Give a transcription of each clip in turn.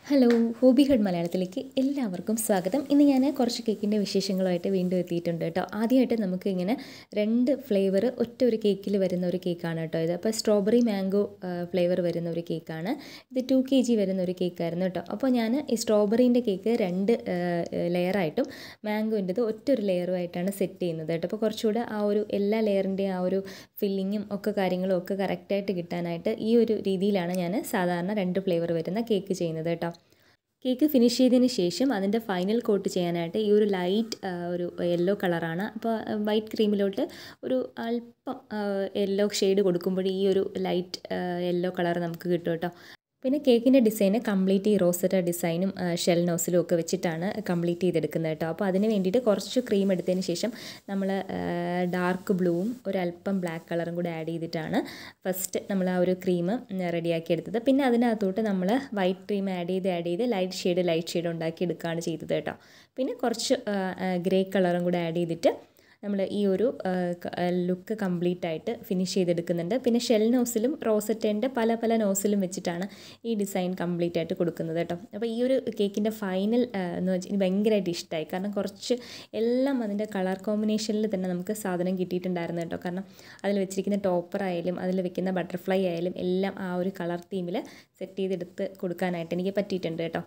Hello hobby head മലയാളത്തിലേക്ക് എല്ലാവർക്കും സ്വാഗതം. ഇന്ന് ഞാൻ കുറച്ച് കേക്കിൻ്റെ വിശേഷങ്ങളുമായിട്ട് വീണ്ടും എത്തിയിട്ടുണ്ട് കേട്ടോ. ആദ്യമായിട്ട് നമുക്ക് ഇങ്ങനെ രണ്ട് ഫ്ലേവർ ഒറ്റ ഒരു കേക്കിൽ വരുന്ന ഒരു കേക്കാണ് കേട്ടോ ഇത്. അപ്പോൾ സ്ട്രോബെറി മാംഗോ ഫ്ലേവർ വരുന്ന ഒരു കേക്കാണ് ഇത്. 2 kg വരുന്ന ഒരു കേക്കായിരുന്നു കേട്ടോ. അപ്പോൾ ഞാൻ ഈ സ്ട്രോബെറീൻ്റെ കേക്ക് രണ്ട് ലെയറായിട്ടും മാംഗോൻ്റെത് ഒറ്റൊരു ലെയറുമായിട്ടാണ് സെറ്റ് ചെയ്യുന്നത് കേട്ടോ. അപ്പോൾ കുറച്ചുകൂടെ ആ ഒരു എല്ലാ ലെയറിൻ്റെയും ആ ഒരു ഫില്ലിങ്ങും ഒക്കെ കാര്യങ്ങളും ഒക്കെ കറക്റ്റായിട്ട് കിട്ടാനായിട്ട് ഈ ഒരു രീതിയിലാണ് ഞാൻ സാധാരണ രണ്ട് ഫ്ലേവർ വരുന്ന കേക്ക് ചെയ്യുന്നത് കേട്ടോ. കേക്ക് ഫിനിഷ് ചെയ്തതിന് ശേഷം അതിൻ്റെ ഫൈനൽ കോട്ട് ചെയ്യാനായിട്ട് ഈ ഒരു ലൈറ്റ് ഒരു യെല്ലോ കളറാണ്. അപ്പോൾ വൈറ്റ് ക്രീമിലോട്ട് ഒരു അല്പം യെല്ലോ ഷെയ്ഡ് കൊടുക്കുമ്പോൾ ഈ ഒരു ലൈറ്റ് യെല്ലോ കളർ നമുക്ക് കിട്ടും കേട്ടോ. പിന്നെ കേക്കിൻ്റെ ഡിസൈന് കംപ്ലീറ്റ് ഈ റോസറ്റ ഡിസൈനും ഷെൽ നോസിലും ഒക്കെ വെച്ചിട്ടാണ് കംപ്ലീറ്റ് ചെയ്തെടുക്കുന്നത് കേട്ടോ. അപ്പോൾ അതിന് വേണ്ടിയിട്ട് കുറച്ച് ക്രീം എടുത്തതിന് ശേഷം നമ്മൾ ഡാർക്ക് ബ്ലൂവും ഒരല്പം ബ്ലാക്ക് കളറും കൂടി ആഡ് ചെയ്തിട്ടാണ് ഫസ്റ്റ് നമ്മൾ ആ ഒരു ക്രീം റെഡിയാക്കി എടുത്തത്. പിന്നെ അതിനകത്തോട്ട് നമ്മൾ വൈറ്റ് ക്രീം ആഡ് ചെയ്ത് ലൈറ്റ് ഷെയ്ഡ് ഉണ്ടാക്കി എടുക്കുകയാണ് ചെയ്തത് കേട്ടോ. പിന്നെ കുറച്ച് ഗ്രേ കളറും കൂടി ആഡ് ചെയ്തിട്ട് നമ്മൾ ഈ ഒരു ലുക്ക് കംപ്ലീറ്റ് ആയിട്ട് ഫിനിഷ് ചെയ്തെടുക്കുന്നുണ്ട്. പിന്നെ ഷെൽ നോസിലും റോസറ്റേൻ്റെ പല നോസിലും വെച്ചിട്ടാണ് ഈ ഡിസൈൻ കംപ്ലീറ്റ് ആയിട്ട് കൊടുക്കുന്നത് കേട്ടോ. അപ്പോൾ ഈ ഒരു കേക്കിൻ്റെ ഫൈനൽ എന്ന് വെച്ചാൽ എനിക്ക് ഭയങ്കരമായിട്ട് ഇഷ്ടമായി. കാരണം കുറച്ച് എല്ലാം അതിൻ്റെ കളർ കോമ്പിനേഷനിൽ തന്നെ നമുക്ക് സാധനം കിട്ടിയിട്ടുണ്ടായിരുന്നു കേട്ടോ. കാരണം അതിൽ വെച്ചിരിക്കുന്ന ടോപ്പർ ആയാലും അതിൽ വെക്കുന്ന ബട്ടർഫ്ലൈ ആയാലും എല്ലാം ആ ഒരു കളർ തീമിൽ സെറ്റ് ചെയ്തെടുത്ത് കൊടുക്കാനായിട്ട് എനിക്ക് പറ്റിയിട്ടുണ്ട് കേട്ടോ.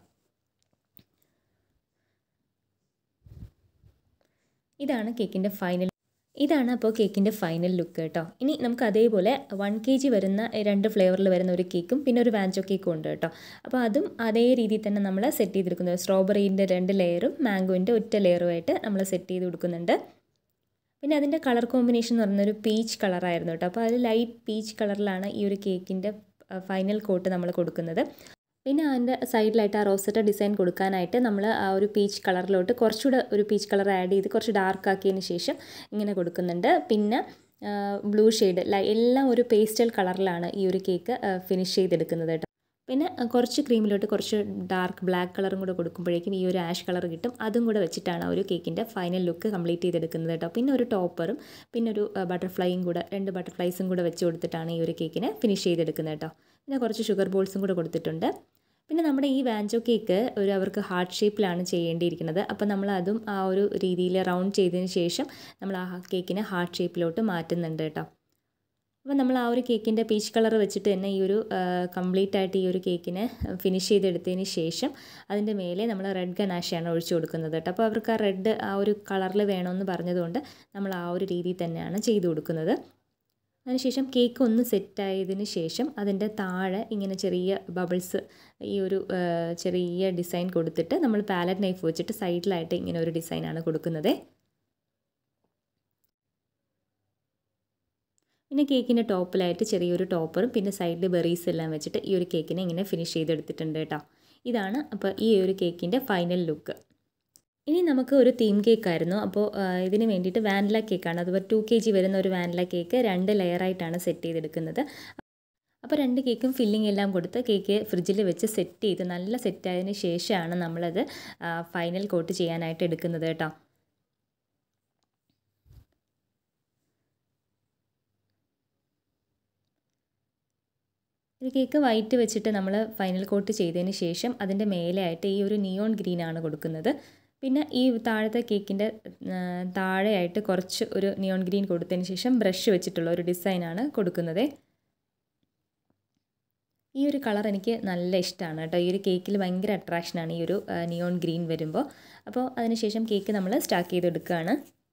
ഇതാണ് അപ്പോൾ കേക്കിൻ്റെ ഫൈനൽ ലുക്ക് കേട്ടോ. ഇനി നമുക്ക് അതേപോലെ 1 kg വരുന്ന രണ്ട് ഫ്ലേവറിൽ വരുന്ന ഒരു കേക്കും പിന്നെ ഒരു വാഞ്ചോ കേക്കും ഉണ്ട് കേട്ടോ. അപ്പോൾ അതും അതേ രീതിയിൽ തന്നെ നമ്മൾ സെറ്റ് ചെയ്തെടുക്കുന്നത്. സ്ട്രോബെറീൻ്റെ 2 ലെയറും മാംഗോൻ്റെ ഒറ്റ ലെയറുമായിട്ട് നമ്മൾ സെറ്റ് ചെയ്ത് കൊടുക്കുന്നുണ്ട്. പിന്നെ അതിൻ്റെ കളർ കോമ്പിനേഷൻ എന്ന് പറയുന്നൊരു പീച്ച് കളറായിരുന്നു കേട്ടോ. അപ്പോൾ അത് ലൈറ്റ് പീച്ച് കളറിലാണ് ഈ ഒരു കേക്കിൻ്റെ ഫൈനൽ കോട്ട് നമ്മൾ കൊടുക്കുന്നത്. പിന്നെ അതിൻ്റെ സൈഡിലായിട്ട് ആ റോസറ്റ ഡിസൈൻ കൊടുക്കാനായിട്ട് നമ്മൾ ആ ഒരു പീച്ച് കളറിലോട്ട് കുറച്ചുകൂടെ ഒരു പീച്ച് കളർ ആഡ് ചെയ്ത് കുറച്ച് ഡാർക്ക് ആക്കിയതിന് ശേഷം ഇങ്ങനെ കൊടുക്കുന്നുണ്ട്. പിന്നെ ബ്ലൂ ഷെയ്ഡ് എല്ലാം ഒരു പേസ്റ്റൽ കളറിലാണ് ഈ ഒരു കേക്ക് ഫിനിഷ് ചെയ്തെടുക്കുന്നത് കേട്ടോ. പിന്നെ കുറച്ച് ക്രീമിലോട്ട് കുറച്ച് ഡാർക്ക് ബ്ലാക്ക് കളറും കൂടെ കൊടുക്കുമ്പോഴേക്കും ഈ ഒരു ആഷ് കളർ കിട്ടും. അതും കൂടെ വെച്ചിട്ടാണ് ആ ഒരു കേക്കിൻ്റെ ഫൈനൽ ലുക്ക് കംപ്ലീറ്റ് ചെയ്തെടുക്കുന്നത് കേട്ടോ. പിന്നെ ഒരു ടോപ്പറും പിന്നെ ഒരു ബട്ടർഫ്ലൈയും കൂടെ 2 ബട്ടർഫ്ലൈസും കൂടെ വെച്ച് കൊടുത്തിട്ടാണ് ഈ ഒരു കേക്കിനെ ഫിനിഷ് ചെയ്തെടുക്കുന്നത് കേട്ടോ. പിന്നെ കുറച്ച് ഷുഗർ ബോൾസും കൂടെ കൊടുത്തിട്ടുണ്ട്. പിന്നെ നമ്മുടെ ഈ വാഞ്ചോ കേക്ക് അവർക്ക് ഹാർട്ട് ഷേപ്പിലാണ് ചെയ്യേണ്ടിയിരിക്കുന്നത്. അപ്പോൾ നമ്മൾ അതും ആ ഒരു രീതിയിൽ റൗണ്ട് ചെയ്തതിന് ശേഷം നമ്മൾ ആ കേക്കിനെ ഹാർട്ട് ഷേപ്പിലോട്ട് മാറ്റുന്നുണ്ട് കേട്ടോ. അപ്പോൾ നമ്മൾ ആ ഒരു കേക്കിൻ്റെ പീച്ച് കളർ വെച്ചിട്ട് തന്നെ ഈ ഒരു കംപ്ലീറ്റ് ആയിട്ട് ഈ ഒരു കേക്കിനെ ഫിനിഷ് ചെയ്തെടുത്തതിന് ശേഷം അതിൻ്റെ മേലെ നമ്മൾ റെഡ് ഗനാഷയാണ് ഒഴിച്ചു കൊടുക്കുന്നത് കേട്ടോ. അപ്പോൾ അവർക്ക് ആ റെഡ് ആ ഒരു കളറിൽ വേണമെന്ന് പറഞ്ഞതുകൊണ്ട് നമ്മൾ ആ ഒരു രീതിയിൽ തന്നെയാണ് ചെയ്തു കൊടുക്കുന്നത്. അതിനുശേഷം കേക്ക് ഒന്ന് സെറ്റായതിന് ശേഷം അതിൻ്റെ താഴെ ഇങ്ങനെ ചെറിയ ബബിൾസ് ഈ ഒരു ചെറിയ ഡിസൈൻ കൊടുത്തിട്ട് നമ്മൾ പാലറ്റ് നൈഫ് വെച്ചിട്ട് സൈഡിലായിട്ട് ഇങ്ങനെ ഒരു ഡിസൈനാണ് കൊടുക്കുന്നത്. പിന്നെ കേക്കിൻ്റെ ടോപ്പിലായിട്ട് ചെറിയൊരു ടോപ്പറും പിന്നെ സൈഡിൽ ബെറീസ് എല്ലാം വെച്ചിട്ട് ഈ ഒരു കേക്കിനെ ഇങ്ങനെ ഫിനിഷ് ചെയ്തെടുത്തിട്ടുണ്ട് കേട്ടോ. ഇതാണ് അപ്പോൾ ഈ ഒരു കേക്കിൻ്റെ ഫൈനൽ ലുക്ക്. ഇനി നമുക്ക് ഒരു തീം കേക്കായിരുന്നു. അപ്പോൾ ഇതിന് വേണ്ടിയിട്ട് വാനില കേക്കാണ്. അതുപോലെ 2 kg വരുന്ന ഒരു വാനില കേക്ക് 2 ലെയറായിട്ടാണ് സെറ്റ് ചെയ്തെടുക്കുന്നത്. അപ്പോൾ 2 കേക്കും ഫില്ലിംഗ് എല്ലാം കൊടുത്ത് കേക്ക് ഫ്രിഡ്ജിൽ വെച്ച് സെറ്റ് ചെയ്ത് നല്ല സെറ്റായതിന് ശേഷമാണ് നമ്മളത് ഫൈനൽ കോട്ട് ചെയ്യാനായിട്ട് എടുക്കുന്നത് കേട്ടോ. ഒരു കേക്ക് വൈറ്റ് വെച്ചിട്ട് നമ്മൾ ഫൈനൽ കോട്ട് ചെയ്തതിന് ശേഷം അതിൻ്റെ മേലെയായിട്ട് ഈ ഒരു നിയോൺ ഗ്രീനാണ് കൊടുക്കുന്നത്. പിന്നെ ഈ താഴത്തെ കേക്കിൻ്റെ താഴെയായിട്ട് കുറച്ച് ഒരു നിയോൺ ഗ്രീൻ കൊടുത്തതിന് ശേഷം ബ്രഷ് വെച്ചിട്ടുള്ള ഒരു ഡിസൈനാണ് കൊടുക്കുന്നത്. ഈ ഒരു കളർ എനിക്ക് നല്ല ഇഷ്ടമാണ് കേട്ടോ. ഈ ഒരു കേക്കിൽ ഭയങ്കര അട്രാക്ഷനാണ് ഈ ഒരു നിയോൺ ഗ്രീൻ വരുമ്പോൾ. അപ്പോൾ അതിനുശേഷം കേക്ക് നമ്മൾ സ്റ്റാക്ക് ചെയ്തെടുക്കുകയാണ്.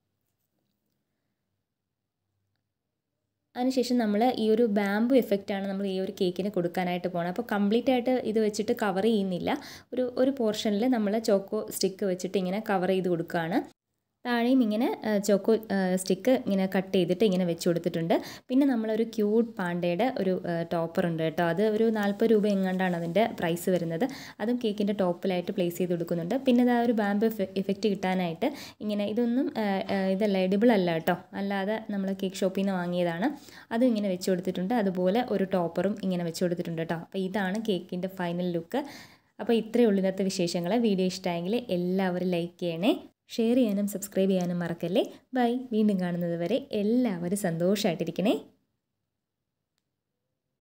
അതിനുശേഷം നമ്മൾ ഈ ഒരു ബാംബു എഫക്റ്റാണ് നമ്മൾ ഈ ഒരു കേക്കിന് കൊടുക്കാനായിട്ട് പോകുന്നത്. അപ്പോൾ കംപ്ലീറ്റ് ആയിട്ട് ഇത് വെച്ചിട്ട് കവർ ചെയ്യുന്നില്ല. ഒരു പോർഷനിൽ നമ്മൾ ചോക്കോ സ്റ്റിക്ക് വെച്ചിട്ട് ഇങ്ങനെ കവർ ചെയ്ത് കൊടുക്കുകയാണ്. താഴെയും ഇങ്ങനെ ചോക്കോ സ്റ്റിക്ക് ഇങ്ങനെ കട്ട് ചെയ്തിട്ട് ഇങ്ങനെ വെച്ച് കൊടുത്തിട്ടുണ്ട്. പിന്നെ നമ്മളൊരു ക്യൂട്ട് പാണ്ടയുടെ ഒരു ടോപ്പർ ഉണ്ട് കേട്ടോ. അത് ഒരു 40 രൂപ എങ്ങാണ്ടാണ് അതിൻ്റെ പ്രൈസ് വരുന്നത്. അതും കേക്കിൻ്റെ ടോപ്പിലായിട്ട് പ്ലേസ് ചെയ്ത് കൊടുക്കുന്നുണ്ട്. പിന്നെ അത് ആ ഒരു ബാംബു എഫക്റ്റ് കിട്ടാനായിട്ട് ഇങ്ങനെ ഇതല്ല എഡിബിൾ അല്ല കേട്ടോ, അല്ലാതെ നമ്മൾ കേക്ക് ഷോപ്പിൽ നിന്ന് വാങ്ങിയതാണ്. അതും ഇങ്ങനെ വെച്ച് കൊടുത്തിട്ടുണ്ട്. അതുപോലെ ഒരു ടോപ്പറും ഇങ്ങനെ വെച്ച് കൊടുത്തിട്ടുണ്ട് കേട്ടോ. അപ്പോൾ ഇതാണ് കേക്കിൻ്റെ ഫൈനൽ ലുക്ക്. അപ്പോൾ ഇത്രയേ ഉള്ളൂ ഇന്നത്തെ വിശേഷങ്ങൾ. വീഡിയോ ഇഷ്ടമായെങ്കിൽ എല്ലാവരും ലൈക്ക് ചെയ്യണേ, ഷെയർ ചെയ്യാനും സബ്സ്ക്രൈബ് ചെയ്യാനും മറക്കല്ലേ. ബൈ. വീണ്ടും കാണുന്നത് വരെ എല്ലാവരും സന്തോഷമായിട്ടിരിക്കണേ.